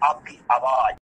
आपकी आवाज।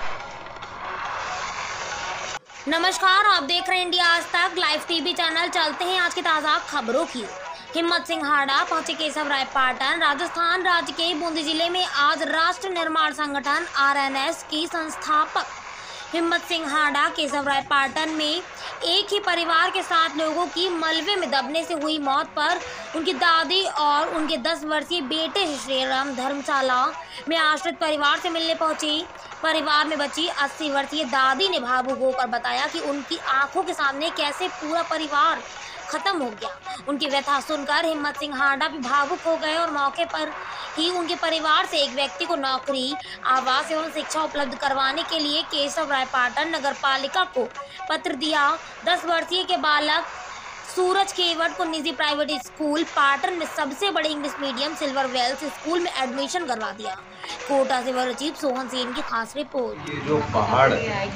नमस्कार, आप देख रहे हैं इंडिया आज तक लाइव टीवी चैनल। चलते हैं आज की ताज़ा खबरों की। हिम्मत सिंह हाडा पहुंचे केशव राय पाटन। राजस्थान राज्य के बूंदी जिले में आज राष्ट्र निर्माण संगठन आरएनएस की संस्थापक हिम्मत सिंह हाडा केशव राय पाटन में एक ही परिवार के 7 लोगों की मलबे में दबने से हुई मौत पर उनकी दादी और उनके 10 वर्षीय बेटे श्रीराम धर्मशाला में आश्रित परिवार से मिलने पहुंचे। परिवार में बची 80 वर्षीय दादी ने भावुक होकर बताया कि उनकी आंखों के सामने कैसे पूरा परिवार खत्म हो गया। उनकी व्यथा सुनकर हिम्मत सिंह हाडा भी भावुक हो गए और मौके पर ही उनके परिवार से एक व्यक्ति को नौकरी, आवास एवं शिक्षा उपलब्ध करवाने के लिए केशव राय पाटन नगर पालिका को पत्र दिया। 10 वर्षीय के बालक सूरज केवट को निजी प्राइवेट स्कूल पाटन में सबसे बड़े English medium Silver Wells school में एडमिशन करवा दिया। कोटा से ब्यूरो चीफ सोहन सेन की खास रिपोर्ट। ये जो पहाड़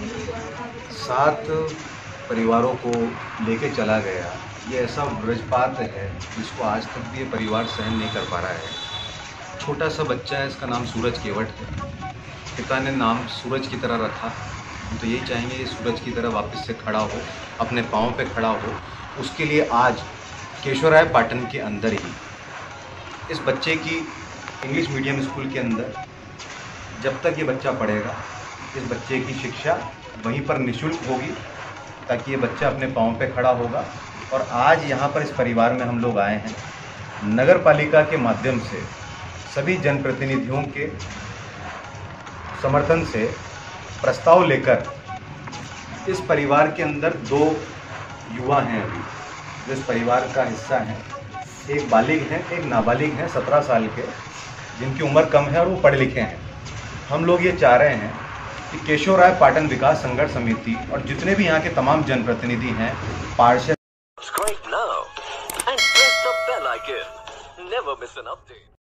7 परिवारों को लेके चला गया, ये ऐसा वज्रपात है जिसको आज तक भी ये परिवार सहन नहीं कर पा रहा है। छोटा सा बच्चा है, इसका नाम सूरज केवट है। पिता ने नाम सूरज की तरह रखा। हम तो यही चाहेंगे ये सूरज की तरह वापस से खड़ा हो, अपने पाँव पे खड़ा हो। उसके लिए आज केशव राय पाटन के अंदर ही इस बच्चे की इंग्लिश मीडियम स्कूल के अंदर जब तक ये बच्चा पढ़ेगा, इस बच्चे की शिक्षा वहीं पर निःशुल्क होगी ताकि ये बच्चा अपने पाँव पे खड़ा होगा। और आज यहाँ पर इस परिवार में हम लोग आए हैं नगर पालिका के माध्यम से सभी जनप्रतिनिधियों के समर्थन से प्रस्ताव लेकर इस परिवार के अंदर 2 युवा हैं अभी जो इस परिवार का हिस्सा हैं। एक बालिग हैं, एक नाबालिग हैं 17 साल के, जिनकी उम्र कम है और वो पढ़े लिखे हैं। हम लोग ये चाह रहे हैं कि केशव राय पाटन विकास संघर्ष समिति और जितने भी यहाँ के तमाम जनप्रतिनिधि हैं, पार्षद Subscribe now and press the bell icon. Never miss an update.